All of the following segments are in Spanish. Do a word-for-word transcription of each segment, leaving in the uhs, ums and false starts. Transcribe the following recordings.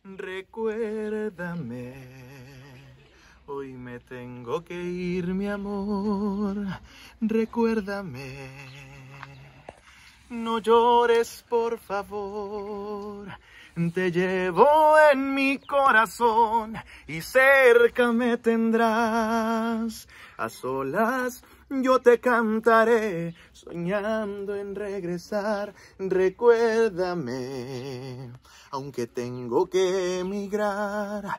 Recuérdame, hoy me tengo que ir, mi amor. Recuérdame, no llores, por favor. Te llevo en mi corazón y cerca me tendrás. A solas yo te cantaré, soñando en regresar. Recuérdame, aunque tengo que emigrar.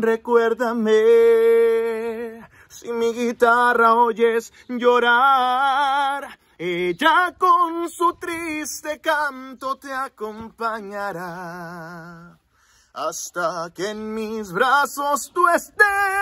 Recuérdame, si mi guitarra oyes llorar, ella con su triste canto te acompañará hasta que en mis brazos tú estés.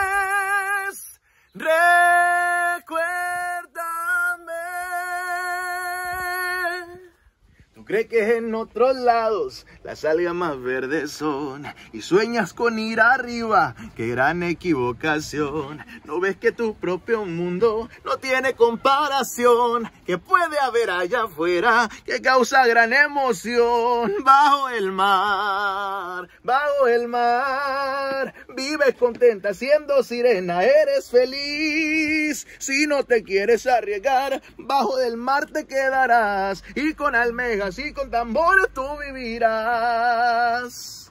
Recuérdame. ¿Tú crees que en otros lados las algas más verdes son y sueñas con ir arriba? ¡Qué gran equivocación! ¿No ves que tu propio mundo no tiene comparación? ¿Qué puede haber allá afuera que causa gran emoción? Bajo el mar, bajo el mar, vives contenta siendo sirena, eres feliz. Si no te quieres arriesgar, bajo del mar te quedarás y con almejas y con tambores tú vivirás.